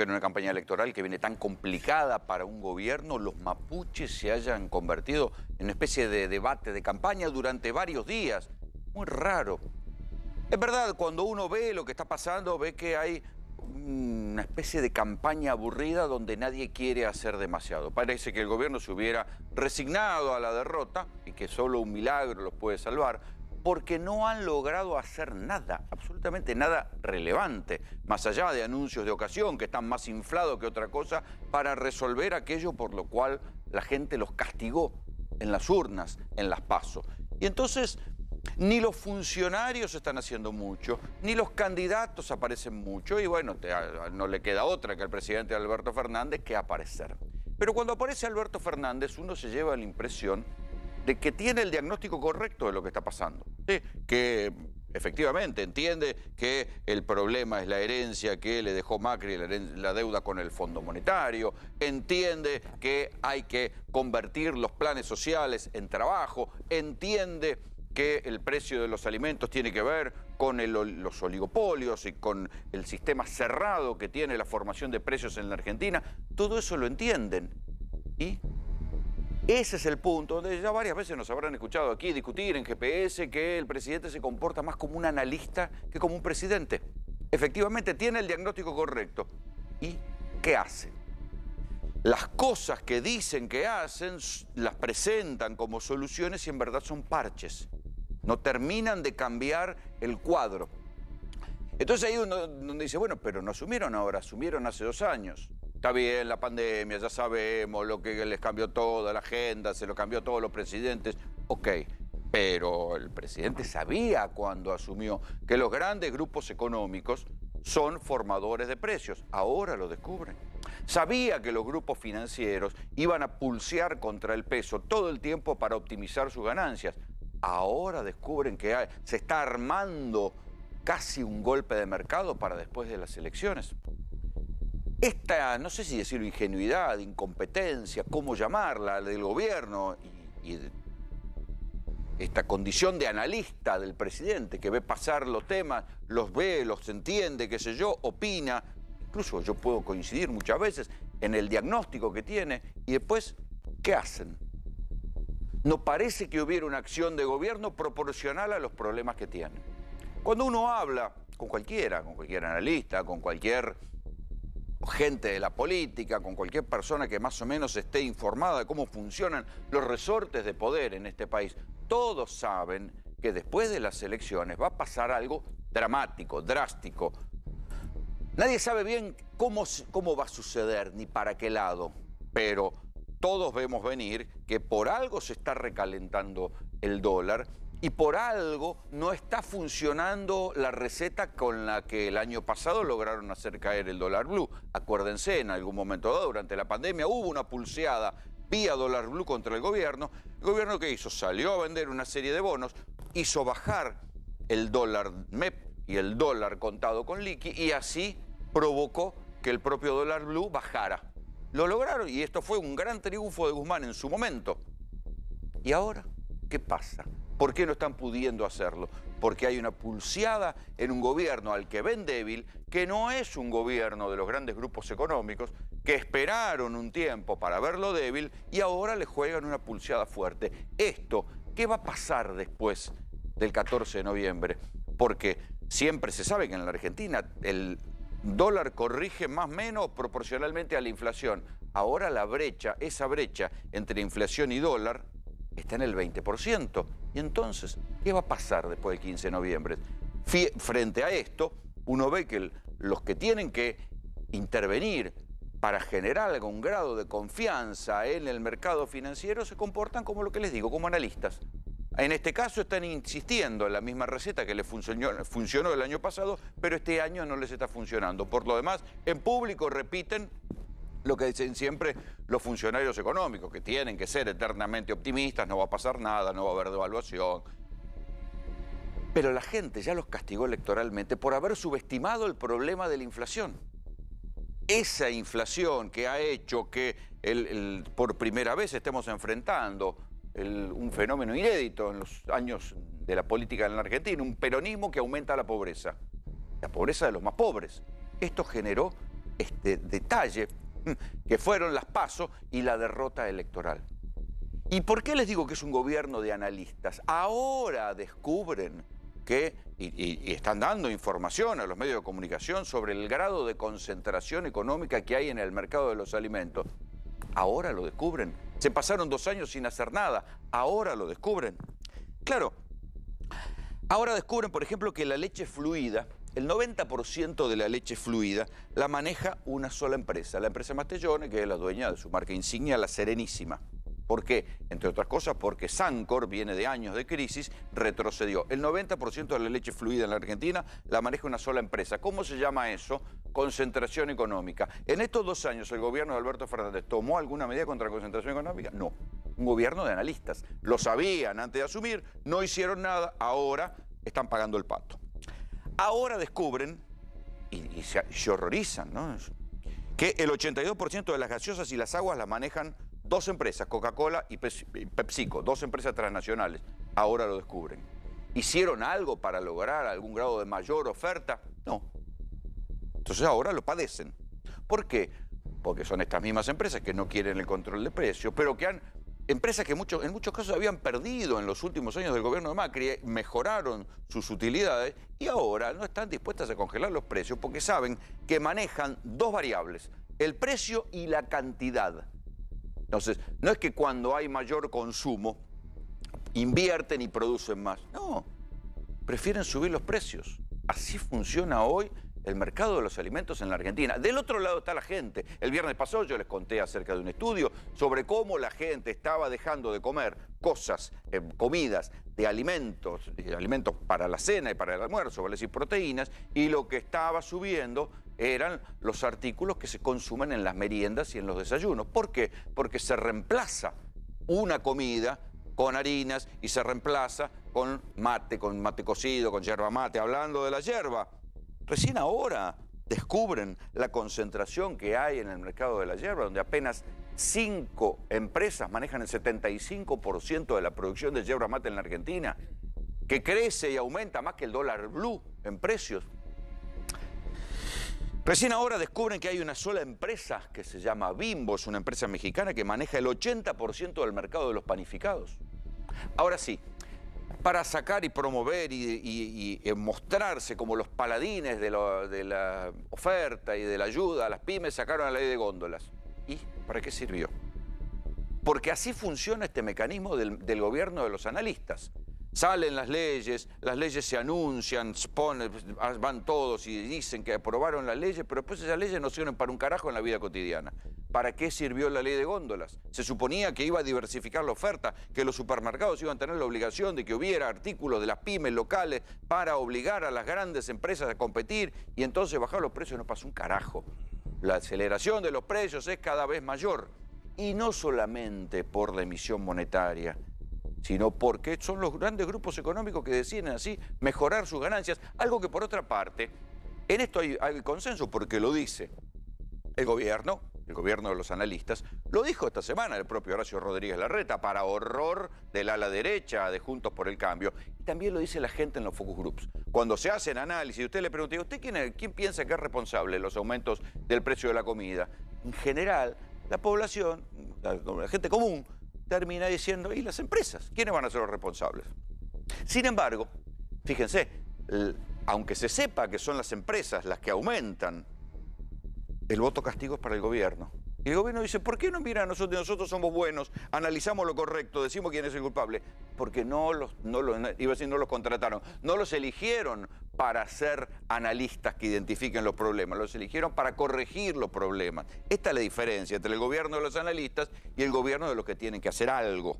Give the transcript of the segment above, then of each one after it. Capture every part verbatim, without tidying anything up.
que en una campaña electoral que viene tan complicada para un gobierno, los mapuches se hayan convertido en una especie de debate de campaña durante varios días. Muy raro. Es verdad, cuando uno ve lo que está pasando, ve que hay una especie de campaña aburrida donde nadie quiere hacer demasiado. Parece que el gobierno se hubiera resignado a la derrota y que solo un milagro los puede salvar, porque no han logrado hacer nada, absolutamente nada relevante, más allá de anuncios de ocasión que están más inflados que otra cosa, para resolver aquello por lo cual la gente los castigó en las urnas, en las PASO. Y entonces, ni los funcionarios están haciendo mucho, ni los candidatos aparecen mucho, y bueno, te, no le queda otra que al presidente Alberto Fernández que aparecer. Pero cuando aparece Alberto Fernández, uno se lleva la impresión de que tiene el diagnóstico correcto de lo que está pasando, ¿sí? Que efectivamente entiende que el problema es la herencia que le dejó Macri, la, la deuda con el Fondo Monetario, entiende que hay que convertir los planes sociales en trabajo, entiende que el precio de los alimentos tiene que ver con el, los oligopolios y con el sistema cerrado que tiene la formación de precios en la Argentina. Todo eso lo entienden. ¿Y? Ese es el punto donde ya varias veces nos habrán escuchado aquí discutir en G P S que el presidente se comporta más como un analista que como un presidente. Efectivamente, tiene el diagnóstico correcto. ¿Y qué hace? Las cosas que dicen que hacen las presentan como soluciones y en verdad son parches. No terminan de cambiar el cuadro. Entonces ahí uno, uno dice, bueno, pero no asumieron ahora, asumieron hace dos años. Está bien, la pandemia, ya sabemos lo que les cambió toda la agenda, se lo cambió a todos los presidentes. Ok, pero el presidente sabía cuando asumió que los grandes grupos económicos son formadores de precios. Ahora lo descubren. Sabía que los grupos financieros iban a pulsear contra el peso todo el tiempo para optimizar sus ganancias. Ahora descubren que hay, se está armando casi un golpe de mercado para después de las elecciones. Esta, no sé si decirlo, ingenuidad, incompetencia, cómo llamarla, del gobierno y, y esta condición de analista del presidente que ve pasar los temas, los ve, los entiende, qué sé yo, opina. Incluso yo puedo coincidir muchas veces en el diagnóstico que tiene y después, ¿qué hacen? No parece que hubiera una acción de gobierno proporcional a los problemas que tienen. Cuando uno habla con cualquiera, con cualquier analista, con cualquier gente de la política, con cualquier persona que más o menos esté informada de cómo funcionan los resortes de poder en este país, todos saben que después de las elecciones va a pasar algo dramático, drástico. Nadie sabe bien cómo, cómo va a suceder ni para qué lado, pero todos vemos venir que por algo se está recalentando el dólar y por algo no está funcionando la receta con la que el año pasado lograron hacer caer el dólar blue. Acuérdense, en algún momento dado, durante la pandemia, hubo una pulseada vía dólar blue contra el gobierno. ¿El gobierno qué hizo? Salió a vender una serie de bonos, hizo bajar el dólar M E P y el dólar contado con liqui y así provocó que el propio dólar blue bajara. Lo lograron y esto fue un gran triunfo de Guzmán en su momento. ¿Y ahora qué pasa? ¿Por qué no están pudiendo hacerlo? Porque hay una pulseada en un gobierno al que ven débil, que no es un gobierno de los grandes grupos económicos, que esperaron un tiempo para verlo débil y ahora le juegan una pulseada fuerte. Esto, ¿qué va a pasar después del catorce de noviembre? Porque siempre se sabe que en la Argentina el dólar corrige más o menos proporcionalmente a la inflación. Ahora la brecha, esa brecha entre inflación y dólar, está en el veinte por ciento. Y entonces, ¿qué va a pasar después del quince de noviembre? Frente a esto, uno ve que el, los que tienen que intervenir para generar algún grado de confianza en el mercado financiero se comportan como lo que les digo, como analistas. En este caso están insistiendo en la misma receta que les funcionó, funcionó el año pasado, pero este año no les está funcionando. Por lo demás, en público repiten lo que dicen siempre los funcionarios económicos, que tienen que ser eternamente optimistas, no va a pasar nada, no va a haber devaluación. Pero la gente ya los castigó electoralmente por haber subestimado el problema de la inflación. Esa inflación que ha hecho que el, el, por primera vez estemos enfrentando el, un fenómeno inédito en los años de la política en la Argentina, un peronismo que aumenta la pobreza, la pobreza de los más pobres. Esto generó este detalle, que fueron las PASO y la derrota electoral. ¿Y por qué les digo que es un gobierno de analistas? Ahora descubren que, y, y, y están dando información a los medios de comunicación sobre el grado de concentración económica que hay en el mercado de los alimentos. Ahora lo descubren. Se pasaron dos años sin hacer nada. Ahora lo descubren. Claro, ahora descubren, por ejemplo, que la leche fluida, el noventa por ciento de la leche fluida la maneja una sola empresa, la empresa Mastellone, que es la dueña de su marca insignia, La Serenísima. ¿Por qué? Entre otras cosas porque Sancor viene de años de crisis, retrocedió. El noventa por ciento de la leche fluida en la Argentina la maneja una sola empresa. ¿Cómo se llama eso? Concentración económica. ¿En estos dos años el gobierno de Alberto Fernández tomó alguna medida contra la concentración económica? No. Un gobierno de analistas. Lo sabían antes de asumir, no hicieron nada, ahora están pagando el pato. Ahora descubren, y, y, se, y se horrorizan, ¿no?, que el ochenta y dos por ciento de las gaseosas y las aguas las manejan dos empresas, Coca-Cola y PepsiCo, dos empresas transnacionales. Ahora lo descubren. ¿Hicieron algo para lograr algún grado de mayor oferta? No. Entonces ahora lo padecen. ¿Por qué? Porque son estas mismas empresas que no quieren el control de precios, pero que han... Empresas que mucho, en muchos casos habían perdido en los últimos años del gobierno de Macri, mejoraron sus utilidades y ahora no están dispuestas a congelar los precios porque saben que manejan dos variables, el precio y la cantidad. Entonces, no es que cuando hay mayor consumo invierten y producen más. No, prefieren subir los precios. Así funciona hoy el mercado de los alimentos en la Argentina. Del otro lado está la gente. El viernes pasado yo les conté acerca de un estudio sobre cómo la gente estaba dejando de comer cosas, eh, comidas de alimentos, de alimentos para la cena y para el almuerzo, vale decir proteínas, y lo que estaba subiendo eran los artículos que se consumen en las meriendas y en los desayunos. ¿Por qué? Porque se reemplaza una comida con harinas y se reemplaza con mate, con mate cocido, con yerba mate. Hablando de la yerba, recién ahora descubren la concentración que hay en el mercado de la yerba, donde apenas cinco empresas manejan el setenta y cinco por ciento de la producción de yerba mate en la Argentina, que crece y aumenta más que el dólar blue en precios. Recién ahora descubren que hay una sola empresa que se llama Bimbo, es una empresa mexicana que maneja el ochenta por ciento del mercado de los panificados. Ahora sí, para sacar y promover y, y, y mostrarse como los paladines de, lo, de la oferta y de la ayuda a las pymes, sacaron la ley de góndolas. ¿Y para qué sirvió? Porque así funciona este mecanismo del, del gobierno de los analistas. Salen las leyes, las leyes se anuncian, ponen, van todos y dicen que aprobaron las leyes, pero después esas leyes no sirven para un carajo en la vida cotidiana. ¿Para qué sirvió la ley de góndolas? Se suponía que iba a diversificar la oferta, que los supermercados iban a tener la obligación de que hubiera artículos de las pymes locales para obligar a las grandes empresas a competir y entonces bajar los precios. No pasó un carajo. La aceleración de los precios es cada vez mayor. Y no solamente por la emisión monetaria, sino porque son los grandes grupos económicos que deciden así mejorar sus ganancias, algo que por otra parte, en esto hay, hay consenso porque lo dice el gobierno, el gobierno de los analistas, lo dijo esta semana el propio Horacio Rodríguez Larreta, para horror del ala derecha de Juntos por el Cambio, y también lo dice la gente en los focus groups. Cuando se hacen análisis, y usted le pregunta, ¿usted quién, es, quién piensa que es responsable de los aumentos del precio de la comida? En general, la población, la, la gente común, termina diciendo, ¿y las empresas? ¿Quiénes van a ser los responsables? Sin embargo, fíjense, aunque se sepa que son las empresas las que aumentan, el voto castigo es para el gobierno. Y el gobierno dice, ¿por qué no miran a nosotros? Nosotros somos buenos, analizamos lo correcto, decimos quién es el culpable. Porque no los, no los, iba a decir, no los contrataron, no los eligieron para ser analistas que identifiquen los problemas, los eligieron para corregir los problemas. Esta es la diferencia entre el gobierno de los analistas y el gobierno de los que tienen que hacer algo.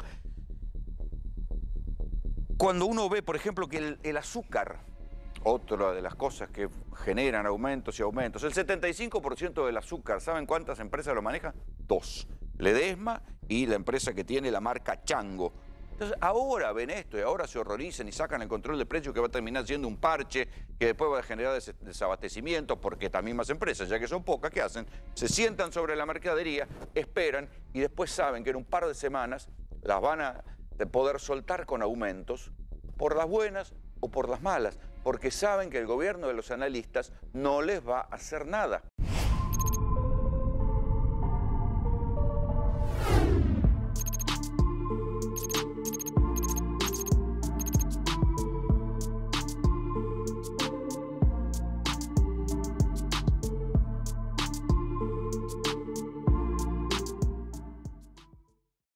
Cuando uno ve, por ejemplo, que el, el azúcar, otra de las cosas que generan aumentos y aumentos, el setenta y cinco por ciento del azúcar, ¿saben cuántas empresas lo manejan? Dos, Ledesma y la empresa que tiene la marca Chango. Entonces ahora ven esto y ahora se horrorizan y sacan el control de precios que va a terminar siendo un parche que después va a generar des desabastecimiento porque estas mismas empresas, ya que son pocas, ¿qué hacen? Se sientan sobre la mercadería, esperan y después saben que en un par de semanas las van a poder soltar con aumentos por las buenas o por las malas, porque saben que el gobierno de los analistas no les va a hacer nada.